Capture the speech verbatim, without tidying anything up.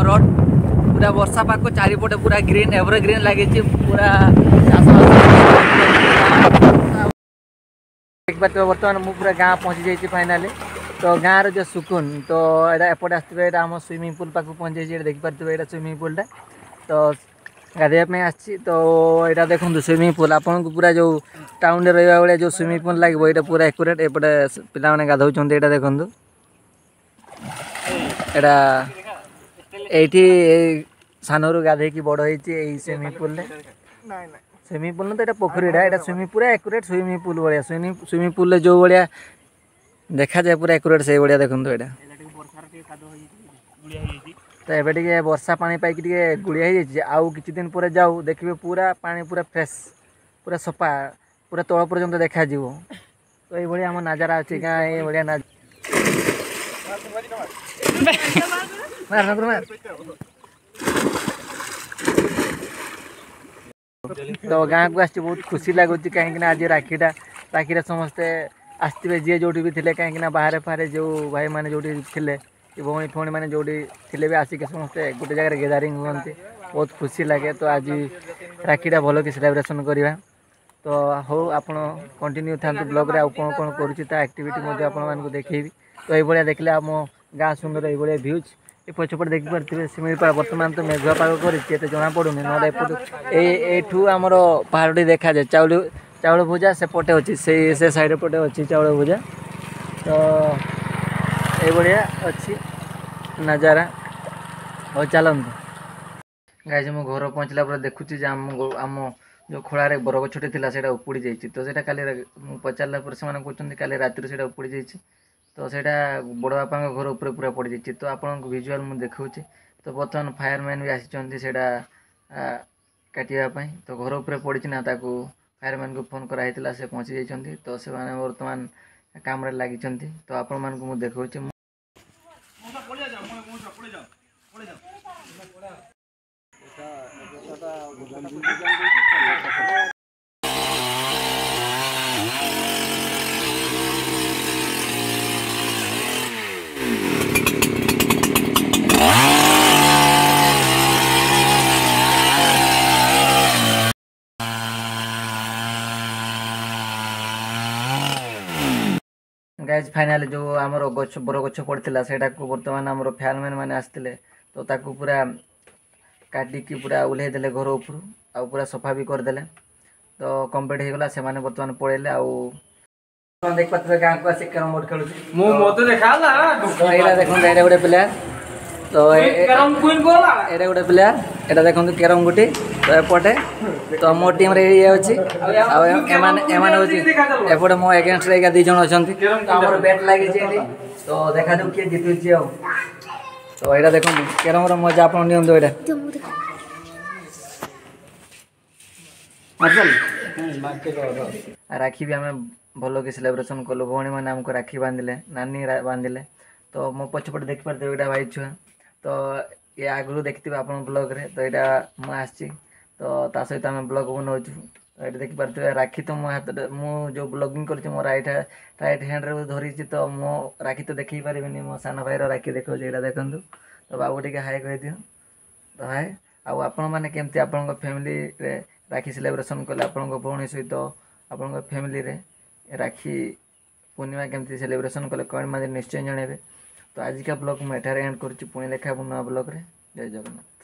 Road पूरा वर्षा पाक चारिपटे पूरा ग्रीन एवर ग्रीन लगी पूरा बर्तमान मुझे पूरा गाँव पहुँची जाइए फाइनाली। तो गाँव रो जो सुकुन तो यहाँ एपटे आसते आम स्विमिंग पूल पाक पहुँची जाइए देखिपे ये स्विमिंग पूलटा तो गाधेवाई आसी। तो यहाँ देखो स्विमिंग पूल आपन को पूरा जो टाउन में रहा भाई जो स्विमिंग पूल लगे ये पूरा एक्यूरेट एपटे पिला माने गाधौं यहाँ देखो यहाँ ये सानू गाधे की बड़ होती स्विमिंग पूल स्विमिंग पूल तो यहाँ पोखरीटा यहाँ स्विमिंग पूरा एक्यूरेट स्विमिंग पूल भाया स्विमिंग स्विमिंग पूल जो भाया देखा जाए पूरा एक्यूरेट से भाया देखो यहाँ तो एबे टिके वर्षा पानी पाइक गुड़िया हो जाए आउ किछि दिन पर जाऊ देखिए पूरा पानी पूरा फ्रेश पूरा सफा पूरा तल पर्यंत देखा जीवो। तो ये आम नजारा अच्छी गाँ ये भाया ना तो गाँव को आसी बहुत खुशी लगुच कहीं आज राखीटा राखीटा समस्ते आसते जी जो भी थे कहीं बाहर फारे जो भाई मैंने जो थे भौणी फौणी मैंने जो थे भी आसिक समस्ते गोटे जगह गेदारिंग हुए बहुत खुशी लगे। तो आज राखीटा भल कि सेलिब्रेशन करवा। तो हो आप कंटिन्यू था ब्लॉग रे कौन कौन करुँचा आपको देखेबी। तो ये देखले आम गाँ सुंदर ये भ्यूज ये पछपटे देखिपे शिमिलीपाल बर्तमान तो मेघुआ पाग कर जना पड़ूनी ना एपटू आमर पहाड़ी देखा जाए चाउल चाउल भुजा से पटे अच्छी से से साइड पटे अच्छी चाउल भुजा। तो ये अच्छी नजारा हो चलते गाइज मो घर पहुँचला पर देखुची आम आम जो खोलारे बरगछटे था से उपुड़ी जाइए। तो सेटा काली पचारा पर से कहते काली राति से उपुड़ी जाइए। तो सेटा बड़ बापा घर उपर पूरा पड़ जाइए। तो आपन विजुअल मुझे देखा। तो बर्तमान फायरमैन भी आसी से काटापी तो घर उपर पड़ी ना ताकू फायरमैन को फोन कराई से पहुँची जाइए। तो से बर्तमान काम लगी। तो आपण मानक मुझे देखा गाइज फाइनाली जो आमर गछ बर गछ पड़ता से बर्तमान आमर फायरमैन मैंने आसते तो ताकू पूरा काटिकी पूरा ओह्लई देले घर उपरू आ पूरा सफा भी करदे। तो कम्प्लीट हो गला से माने बर्तमान पड़ेले आउ देख पाते गाँव को आस कैरम बोर्ड खेलुँ तो यहाँ देखो ये गोटे प्लेयर तो ये गोटे प्लेयर यहाँ देखो कैरम गुटी तो एपटे तो मो टीम रे ये अच्छी एपटे मो एगेन्स्ट दी जन अच्छा तो बैट लगी तो देखा दू किए जीतुची आ। तो यहाँ देखो कैरम मजा आप राखी भी आम भल कि सेलिब्रेशन कलु भौणी मैंने आमको राखी बांधिले नानी बांधिले। तो मो पछपटे देखी पारे यहाँ भाई छुआ तो ये आगु देखिए आप ब्लॉग रे तो यहाँ मुझे तो ता सहित आम ब्लॉग बनाऊँ। तो ये देखिपे राखी तो मो हाथ मु जो ब्लॉगिंग कर मो राइट राइट हैंड रे धरी तो मो राखी तो देखी पारे मो सान भाई राखी देखो यहाँ देखूँ। तो बाबू टे हाई कह दियो तो हाय आपण मैंने केमती आपण फैमिली रे राखी सेलिब्रेशन कले आपण भौणी सहित आपण फैमिली रे राखी पूर्णिमा केमती सेलिब्रेशन कले कमेंट माध्यम निश्चय जनइबे। तो आज का ब्लॉग मुझे एंड कर पुणी देखा नुआ ब्लॉग रे। जय जगन्नाथ।